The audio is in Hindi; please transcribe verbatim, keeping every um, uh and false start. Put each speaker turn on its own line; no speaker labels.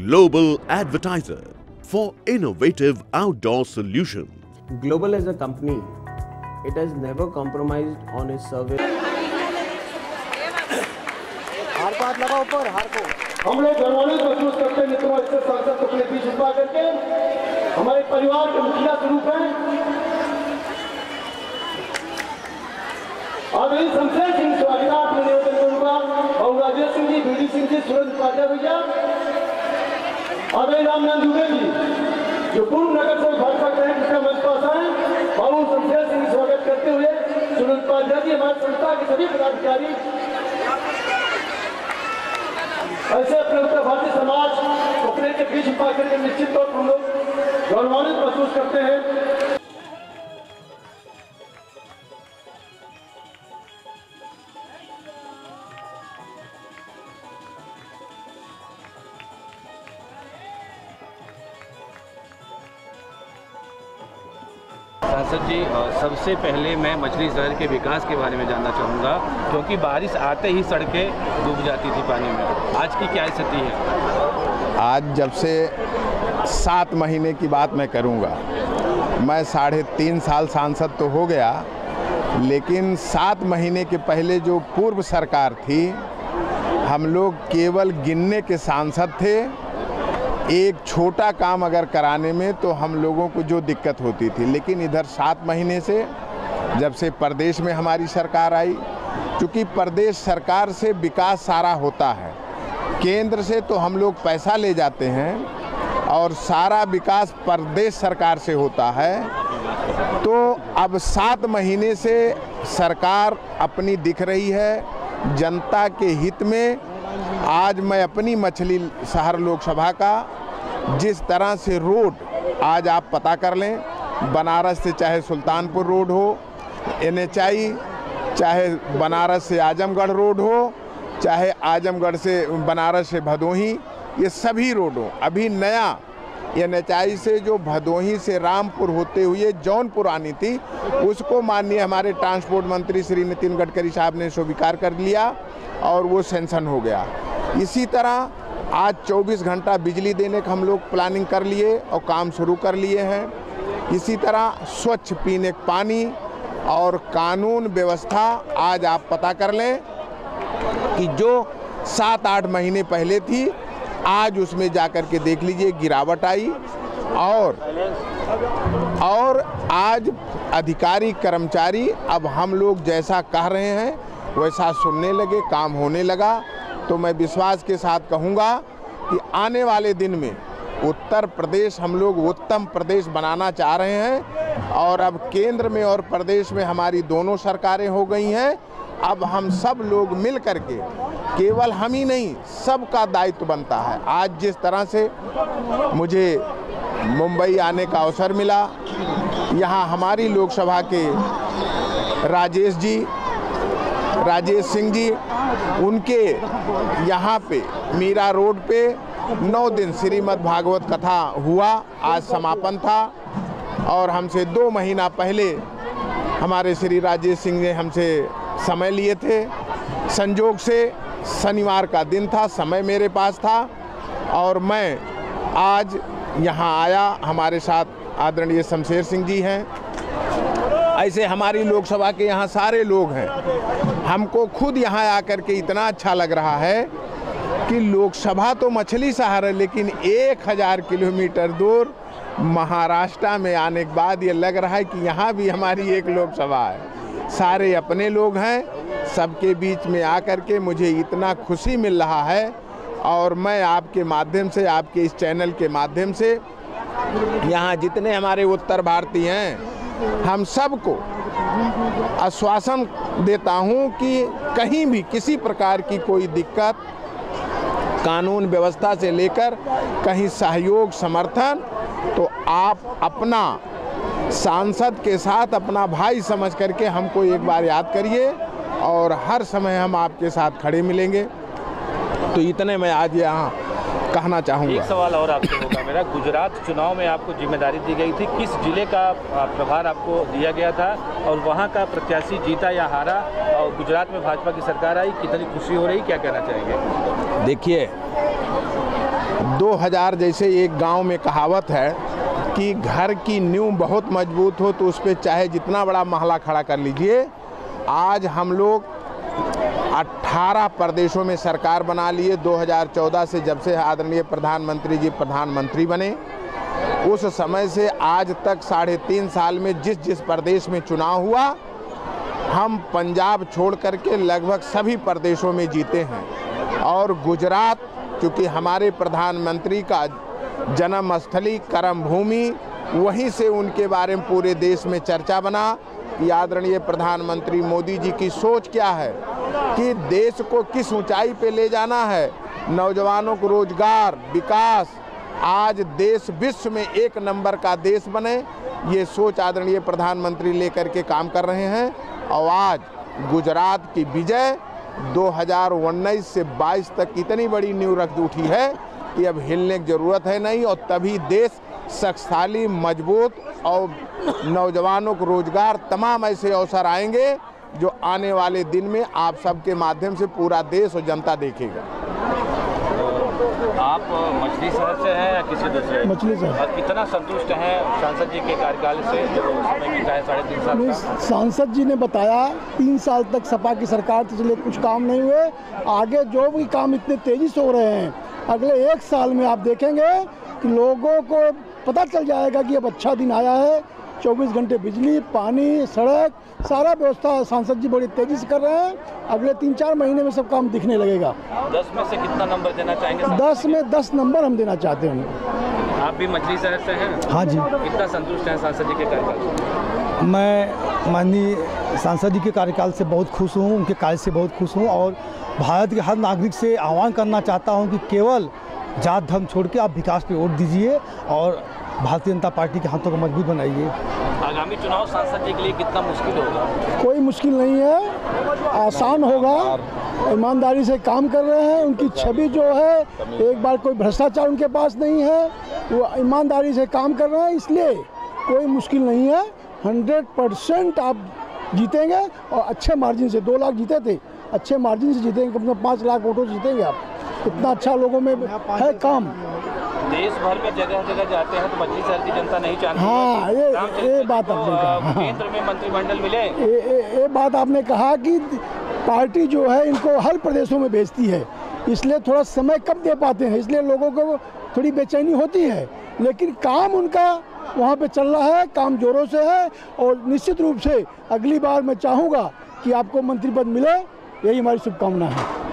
global advertiser for innovative outdoor solutions.
Global as a company, it has never compromised on its service.
हार को हाथ लगा ऊपर, हार को।
हम लोग गौरवान्वित महसूस करते हैं मित्रों ऐसे सांसद को अपने बीच उठा करके हमारे परिवार के मुखिया स्वरूप हैं आदरणीय संसद सिंह स्वागत आपने निवेदन करूंगा और राजेश सिंह जी, बीडी सिंह जी, सूरज उपाध्याय भैया, आदरणीय रामनाथ दुबे जी जो पूर्व नगर से भाजपा के हैं जिसका मंच पास आए और संसद सिंह स्वागत करते हुए सूरज उपाध्याय जी हमारे संस्था के सभी पदाधिकारी ऐसे अपने उत्तर भारतीय समाज को अपने के बीच पा करके निश्चित तौर पर हम लोग गौरवान्वित महसूस करते हैं।
सांसद जी, सबसे पहले मैं मछली शहर के विकास के बारे में जानना चाहूँगा, क्योंकि बारिश आते ही सड़कें डूब जाती थी पानी में। आज की क्या स्थिति है?
आज जब से सात महीने की बात मैं करूँगा, मैं साढ़े तीन साल सांसद तो हो गया, लेकिन सात महीने के पहले जो पूर्व सरकार थी, हम लोग केवल गिनने के सांसद थे। एक छोटा काम अगर कराने में तो हम लोगों को जो दिक्कत होती थी, लेकिन इधर सात महीने से जब से प्रदेश में हमारी सरकार आई, क्योंकि प्रदेश सरकार से विकास सारा होता है, केंद्र से तो हम लोग पैसा ले जाते हैं और सारा विकास प्रदेश सरकार से होता है। तो अब सात महीने से सरकार अपनी दिख रही है जनता के हित में। आज मैं अपनी मछली शहर लोकसभा का जिस तरह से रोड आज आप पता कर लें, बनारस से चाहे सुल्तानपुर रोड हो, एन एच आई, चाहे बनारस से आजमगढ़ रोड हो, चाहे आजमगढ़ से बनारस से भदोही, ये सभी रोडों अभी नया एन एच आई से जो भदोही से रामपुर होते हुए जौनपुर आनी थी, उसको माननीय हमारे ट्रांसपोर्ट मंत्री श्री नितिन गडकरी साहब ने स्वीकार कर लिया और वो सैंक्शन हो गया। इसी तरह आज चौबीस घंटा बिजली देने का हम लोग प्लानिंग कर लिए और काम शुरू कर लिए हैं। इसी तरह स्वच्छ पीने का पानी और कानून व्यवस्था आज आप पता कर लें कि जो सात आठ महीने पहले थी, आज उसमें जाकर के देख लीजिए गिरावट आई। और और आज अधिकारी कर्मचारी अब हम लोग जैसा कह रहे हैं वैसा सुनने लगे, काम होने लगा। तो मैं विश्वास के साथ कहूँगा कि आने वाले दिन में उत्तर प्रदेश हम लोग उत्तम प्रदेश बनाना चाह रहे हैं और अब केंद्र में और प्रदेश में हमारी दोनों सरकारें हो गई हैं। अब हम सब लोग मिल करके, केवल हम ही नहीं, सबका दायित्व बनता है। आज जिस तरह से मुझे मुंबई आने का अवसर मिला, यहाँ हमारी लोकसभा के राजेश जी राजेश सिंह जी, उनके यहाँ पे मीरा रोड पे नौ दिन श्रीमद् भागवत कथा हुआ, आज समापन था। और हमसे दो महीना पहले हमारे श्री राजेश सिंह ने हमसे समय लिए थे। संजोग से शनिवार का दिन था, समय मेरे पास था और मैं आज यहाँ आया। हमारे साथ आदरणीय शमशेर सिंह जी हैं, ऐसे हमारी लोकसभा के यहाँ सारे लोग हैं। हमको खुद यहाँ आकर के इतना अच्छा लग रहा है कि लोकसभा तो मछली शहर है, लेकिन एक हज़ार किलोमीटर दूर महाराष्ट्र में आने के बाद ये लग रहा है कि यहाँ भी हमारी एक लोकसभा है। सारे अपने लोग हैं, सबके बीच में आकर के मुझे इतना खुशी मिल रहा है। और मैं आपके माध्यम से, आपके इस चैनल के माध्यम से यहाँ जितने हमारे उत्तर भारतीय हैं, हम सबको आश्वासन देता हूँ कि कहीं भी किसी प्रकार की कोई दिक्कत, कानून व्यवस्था से लेकर कहीं सहयोग समर्थन, तो आप अपना सांसद के साथ अपना भाई समझ करके हमको एक बार याद करिए और हर समय हम आपके साथ खड़े मिलेंगे। तो इतने मैं आज यहाँ कहना चाहूँगा।
एक सवाल और आपसे होगा मेरा, गुजरात चुनाव में आपको जिम्मेदारी दी गई थी, किस जिले का प्रभार आपको दिया गया था और वहाँ का प्रत्याशी जीता या हारा, और गुजरात में भाजपा की सरकार आई, कितनी खुशी हो रही, क्या कहना चाहेंगे?
देखिए, दो हज़ार जैसे एक गांव में कहावत है कि घर की नींव बहुत मजबूत हो तो उस पर चाहे जितना बड़ा महला खड़ा कर लीजिए। आज हम लोग अठारह प्रदेशों में सरकार बना लिए। दो हज़ार चौदह से जब से आदरणीय प्रधानमंत्री जी प्रधानमंत्री बने उस समय से आज तक साढ़े तीन साल में जिस जिस प्रदेश में चुनाव हुआ हम पंजाब छोड़ करके लगभग सभी प्रदेशों में जीते हैं। और गुजरात चूँकि हमारे प्रधानमंत्री का जन्म स्थली कर्म भूमि, वहीं से उनके बारे में पूरे देश में चर्चा बना कि आदरणीय प्रधानमंत्री मोदी जी की सोच क्या है कि देश को किस ऊंचाई पे ले जाना है, नौजवानों को रोजगार, विकास, आज देश विश्व में एक नंबर का देश बने, ये सोच आदरणीय प्रधानमंत्री लेकर के काम कर रहे हैं। और आज गुजरात की विजय दो हज़ार उन्नीस से बाईस तक इतनी बड़ी नींव रख उठी है कि अब हिलने की ज़रूरत है नहीं, और तभी देश शक्तिशाली, मजबूत और नौजवानों को रोजगार, तमाम ऐसे अवसर आएंगे जो आने वाले दिन में आप सबके माध्यम से पूरा देश और जनता देखेगा।
आप मछली शहर से हैं या किसी दूसरे?
मछली शहर।
और कितना संतुष्ट हैं सांसद जी के कार्यकाल से जो समय बीता है साढ़े तीन साल का?
सांसद जी ने बताया तीन साल तक सपा की सरकार से चले कुछ काम नहीं हुए, आगे जो भी काम इतने तेजी से हो रहे हैं अगले एक साल में आप देखेंगे कि लोगों को पता चल जाएगा कि अब अच्छा दिन आया है। चौबीस घंटे बिजली, पानी, सड़क, सारा व्यवस्था सांसद जी बड़ी तेजी से कर रहे हैं। अगले तीन चार महीने में सब काम दिखने लगेगा।
दस में से कितना नंबर देना चाहेंगे?
दस में दस नंबर हम देना चाहते हैं।
आप भी मछली शहर से हैं?
हाँ जी।
कितना संतुष्ट हैं सांसद जी के कार्यकाल से?
मैं माननीय सांसद जी के कार्यकाल से बहुत खुश हूँ, उनके कार्य से बहुत खुश हूँ, और भारत के हर नागरिक से आह्वान करना चाहता हूँ कि केवल जात धर्म छोड़ के आप विकास पे वोट दीजिए और भारतीय जनता पार्टी के हाथों को मजबूत बनाइए।
आगामी चुनाव सांसद जी के लिए कितना मुश्किल होगा?
कोई मुश्किल नहीं है, आसान होगा। ईमानदारी से काम कर रहे हैं, उनकी छवि जो है, एक बार कोई भ्रष्टाचार उनके पास नहीं है, वो ईमानदारी से काम कर रहे हैं, इसलिए कोई मुश्किल नहीं है। हंड्रेड परसेंट आप जीतेंगे और अच्छे मार्जिन से। दो लाख जीते थे, अच्छे मार्जिन से जीतेंगे, कम से कम पाँच लाख वोटों से जीतेंगे आप। इतना अच्छा लोगों में है काम।
देश भर में जगह जगह जाते हैं तो मछली शहर की जनता नहीं चाहती।
हाँ, ये ये बात आपने कहा।
केंद्र में मंत्रिमंडल मिले,
ये, ये, ये बात आपने कहा कि पार्टी जो है इनको हर प्रदेशों में भेजती है, इसलिए थोड़ा समय कम दे पाते हैं, इसलिए लोगों को थोड़ी बेचैनी होती है। लेकिन काम उनका वहाँ पे चल रहा है, काम जोरों से है, और निश्चित रूप से अगली बार मैं चाहूँगा कि आपको मंत्री पद मिले, यही हमारी शुभकामना है।